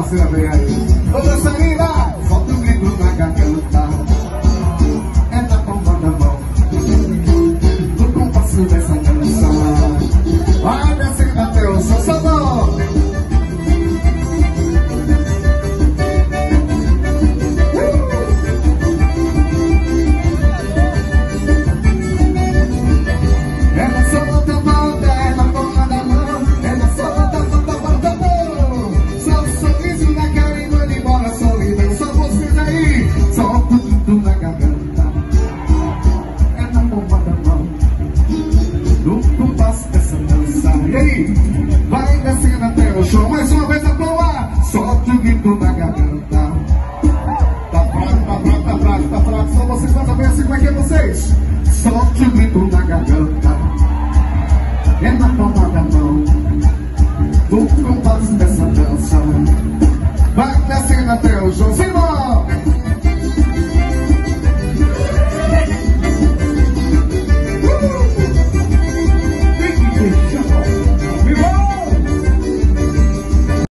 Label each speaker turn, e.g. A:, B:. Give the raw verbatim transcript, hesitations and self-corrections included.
A: parceira vem aí. Ô dançarina, solta o grito na garganta. É na palma da mão, no compasso dessa dança. Vai descendo até o seu sabor. É na sola da mão, é na palma da mão, é na sola da mão, da mão, da mão. Só um sorriso na cara e manda embora a solidão. Só vocês aí, solta o grito na garganta. É na palma da mão, no compasso dessa dança. E aí, vai descendo até o chão. Mais uma vez a boa, solta o grito na garganta. Tá fraco, tá fraco, tá fraco, tá fraco. Só vocês fazem bem assim, como é que é vocês? Solta o grito na garganta. É na palma da mão, no compasso dessa dança. Vai descendo até o chão.